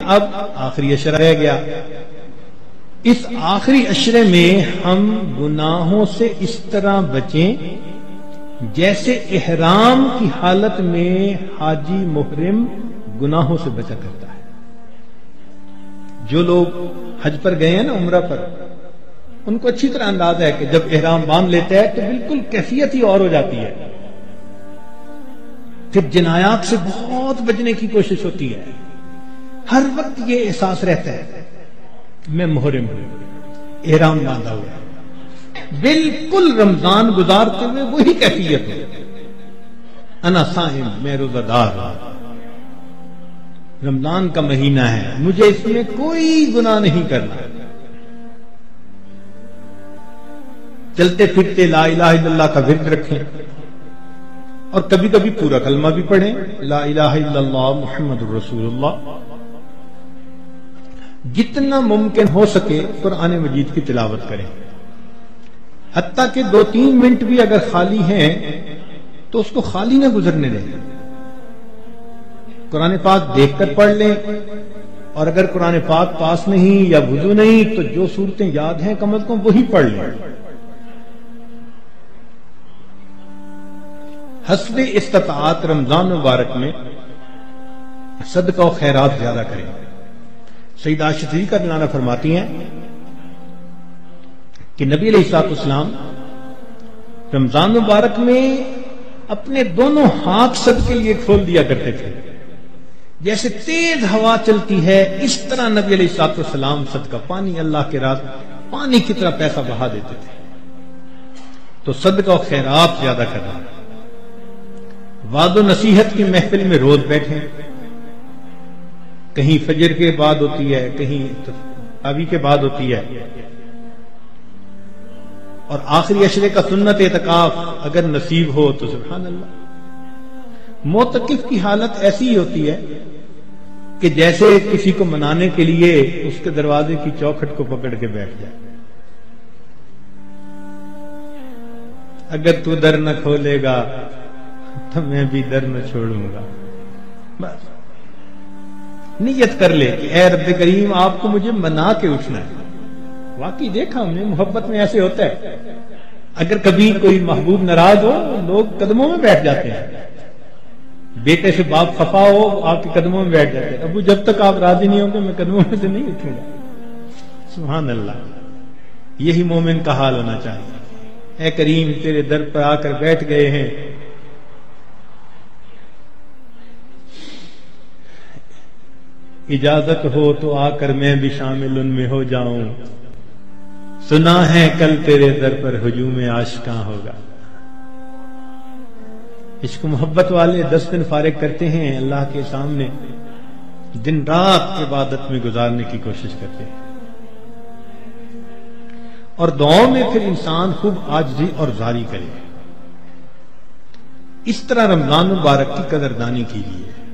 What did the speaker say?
اب آخری عشرہ رہ گیا. اس آخری عشرے میں ہم گناہوں سے اس طرح بچیں جیسے احرام کی حالت میں حاجی محرم گناہوں سے بچا کرتا ہے. جو لوگ حج پر گئے ہیں نا، عمرہ پر، ان کو اچھی طرح اندازہ ہے کہ جب احرام باندھ لیتا ہے تو بالکل کیفیت ہی اور ہو جاتی ہے. پھر جنایات سے بہت بچنے کی کوشش ہوتی ہے. ہر وقت یہ احساس رہتا ہے میں محرم ہوں، احرام باندھا ہوا ہے. بالکل رمضان گزارتے ہوئے وہی کیفیت ہے، انا صائم، میں روزہ دار ہوں، رمضان کا مہینہ ہے، مجھے اس میں کوئی گناہ نہیں کرنا. چلتے پھرتے لا الہ الا اللہ کا ورد رکھیں اور کبھی کبھی پورا کلمہ بھی پڑھیں، لا الہ الا اللہ محمد الرسول اللہ. جتنا ممکن ہو سکے قرآن مجید کی تلاوت کریں، حتیٰ کہ 2-3 منٹ بھی اگر خالی ہیں تو اس کو خالی نہ گزرنے دیں. قرآن پاک دیکھ کر پڑھ لیں، اور اگر قرآن پاک پاس نہیں یا وضو نہیں تو جو صورتیں یاد ہیں کم از کم وہی پڑھ لیں. حسب استطاعت رمضان مبارک میں صدقہ و خیرات زیادہ کریں. سیدہ عائشہ صدیقہ رضی اللہ عنہا فرماتی ہیں کہ نبی علیہ الصلوۃ والسلام رمضان مبارک میں اپنے دونوں ہاتھ صدقے کے لیے کھول دیا کرتے تھے. جیسے تیز ہوا چلتی ہے اس طرح نبی علیہ الصلوۃ والسلام صدقہ، پانی اللہ کے راز پانی کی طرح پیسہ بہا دیتے تھے. تو صدقہ و خیرات زیادہ کرنا. وعد و نصیحت کی محفل میں روز بیٹھیں، کہیں فجر کے بعد ہوتی ہے، کہیں تراویح کے بعد ہوتی ہے. اور آخری عشرے کا سنت اعتکاف اگر نصیب ہو تو سبحان اللہ. معتکف کی حالت ایسی ہی ہوتی ہے کہ جیسے کسی کو منانے کے لیے اس کے دروازے کی چوکھٹ کو پکڑ کے بیٹھ جائے. اگر تو در نہ کھولے گا تو میں بھی در نہ چھوڑوں گا. بس نیت کر لے کہ اے رب کریم آپ کو مجھے منا کے اٹھنا ہے. واقعی دیکھا ہم نے محبت میں ایسے ہوتا ہے، اگر کبھی کوئی محبوب ناراض ہو لوگ قدموں میں بیٹھ جاتے ہیں. بیٹے سے باپ خفا ہو آپ کے قدموں میں بیٹھ جاتے ہیں، ابو جب تک آپ راضی نہیں ہوں گے میں قدموں میں سے نہیں اٹھوں گا. سبحان اللہ. یہی مومن کا حال ہونا چاہیے. اے کریم تیرے در پر آ کر بیٹھ گئے ہیں، اجازت ہو تو آ کر میں بھی شامل ان میں ہو جاؤں. سنا ہے کل تیرے در پر ہجوم عاشقاں ہوگا. عشق محبت والے 10 دن فارغ کرتے ہیں اللہ کے سامنے، دن رات عبادت میں گزارنے کی کوشش کرتے ہیں. اور دعاؤں میں پھر انسان خوب عاجزی اور زاری کرے. اس طرح رمضان مبارک کی قدردانی کیجیے.